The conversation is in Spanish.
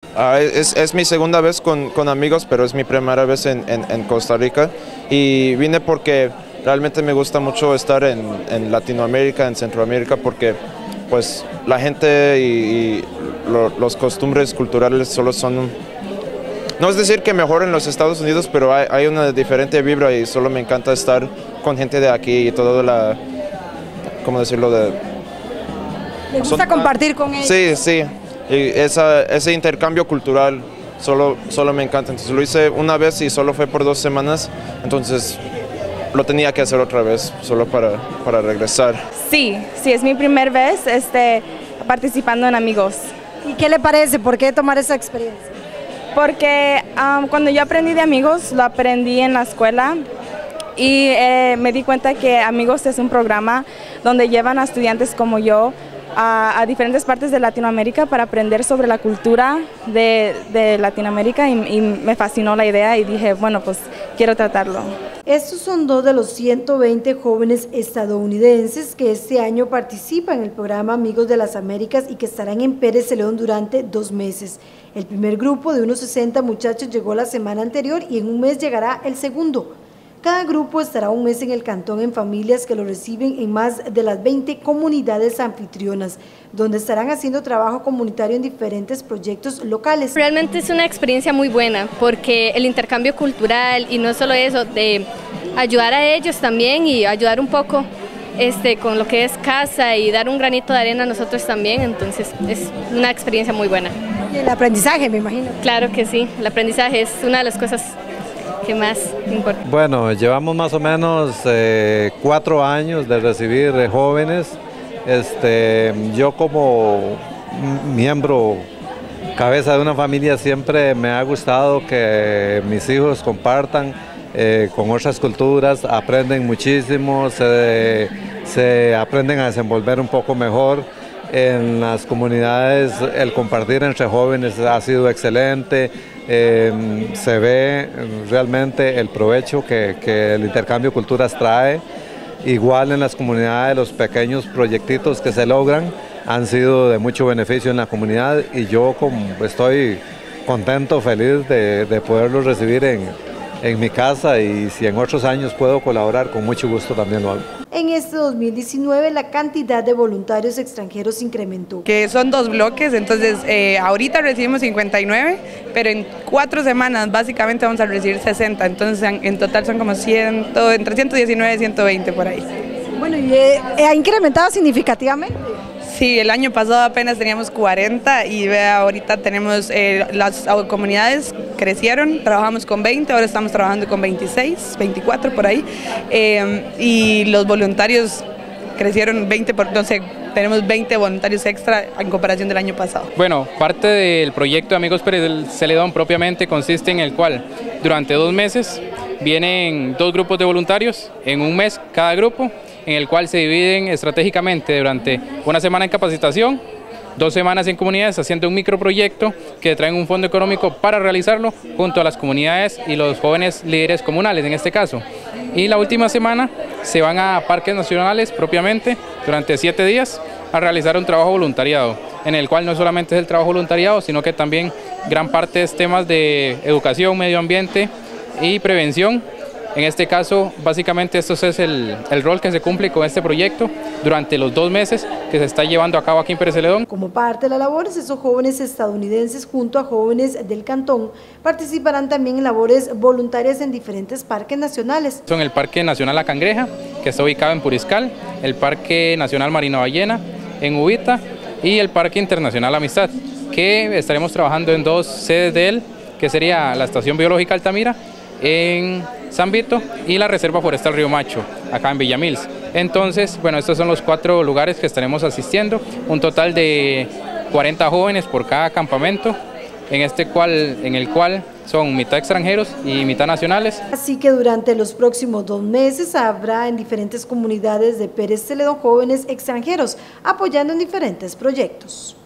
Es mi segunda vez con amigos, pero es mi primera vez en Costa Rica y vine porque realmente me gusta mucho estar en Latinoamérica, en Centroamérica, porque pues la gente y los costumbres culturales solo son, no es decir que mejor en los Estados Unidos, pero hay una diferente vibra y solo me encanta estar con gente de aquí y todo ¿cómo decirlo? ¿Le gusta compartir con ellos? Sí, sí, y ese intercambio cultural solo me encanta. Entonces lo hice una vez y solo fue por 2 semanas, entonces lo tenía que hacer otra vez, solo para regresar. Sí, es mi primera vez participando en Amigos. ¿Y qué le parece? ¿Por qué tomar esa experiencia? Porque cuando yo aprendí de Amigos, lo aprendí en la escuela y me di cuenta que Amigos es un programa donde llevan a estudiantes como yo a diferentes partes de Latinoamérica para aprender sobre la cultura de Latinoamérica y me fascinó la idea y dije, bueno, pues quiero tratarlo. Estos son 2 de los 120 jóvenes estadounidenses que este año participan en el programa Amigos de las Américas y que estarán en Pérez Celedón durante 2 meses. El primer grupo de unos 60 muchachos llegó la semana anterior y en un mes llegará el segundo. Cada grupo estará un mes en el cantón en familias que lo reciben en más de las 20 comunidades anfitrionas, donde estarán haciendo trabajo comunitario en diferentes proyectos locales. Realmente es una experiencia muy buena porque el intercambio cultural y no solo eso, de ayudar a ellos también y ayudar un poco con lo que es casa y dar un granito de arena a nosotros también, entonces es una experiencia muy buena. Y el aprendizaje, me imagino. Claro que sí, el aprendizaje es una de las cosas que más importa. Bueno, llevamos más o menos 4 años de recibir jóvenes. Yo como miembro, cabeza de una familia, siempre me ha gustado que mis hijos compartan con otras culturas, aprenden muchísimo, se aprenden a desenvolver un poco mejor. En las comunidades el compartir entre jóvenes ha sido excelente, se ve realmente el provecho que el intercambio de culturas trae. Igual en las comunidades los pequeños proyectitos que se logran han sido de mucho beneficio en la comunidad y yo estoy contento, feliz de poderlos recibir en mi casa y si en otros años puedo colaborar, con mucho gusto también lo hago. En este 2019 la cantidad de voluntarios extranjeros incrementó. Que son 2 bloques, entonces ahorita recibimos 59, pero en 4 semanas básicamente vamos a recibir 60, entonces en total son como 100, entre 119 y 120 por ahí. Bueno, ¿y ha incrementado significativamente? Sí, el año pasado apenas teníamos 40 y vea, ahorita tenemos, las comunidades crecieron, trabajamos con 20, ahora estamos trabajando con 26, 24 por ahí, y los voluntarios crecieron 20, no sé, tenemos 20 voluntarios extra en comparación del año pasado. Bueno, parte del proyecto de Amigos Pérez Celedón propiamente consiste en el cual durante 2 meses vienen 2 grupos de voluntarios, en un mes cada grupo, en el cual se dividen estratégicamente durante una semana en capacitación, 2 semanas en comunidades haciendo un microproyecto que traen un fondo económico para realizarlo junto a las comunidades y los jóvenes líderes comunales en este caso. Y la última semana se van a parques nacionales propiamente durante 7 días a realizar un trabajo voluntariado, en el cual no solamente es el trabajo voluntariado, sino que también gran parte es temas de educación, medio ambiente y prevención. En este caso, básicamente esto es el rol que se cumple con este proyecto durante los 2 meses que se está llevando a cabo aquí en Pérez Celedón. Como parte de las labores, esos jóvenes estadounidenses junto a jóvenes del cantón participarán también en labores voluntarias en diferentes parques nacionales. Son el Parque Nacional La Cangreja, que está ubicado en Puriscal, el Parque Nacional Marina Ballena, en Ubita, y el Parque Internacional Amistad, que estaremos trabajando en 2 sedes de él, que sería la Estación Biológica Altamira, en San Vito, y la Reserva Forestal Río Macho, acá en Villamils. Entonces, bueno, estos son los 4 lugares que estaremos asistiendo, un total de 40 jóvenes por cada campamento, en el cual son mitad extranjeros y mitad nacionales. Así que durante los próximos 2 meses habrá en diferentes comunidades de Pérez Celedón jóvenes extranjeros apoyando en diferentes proyectos.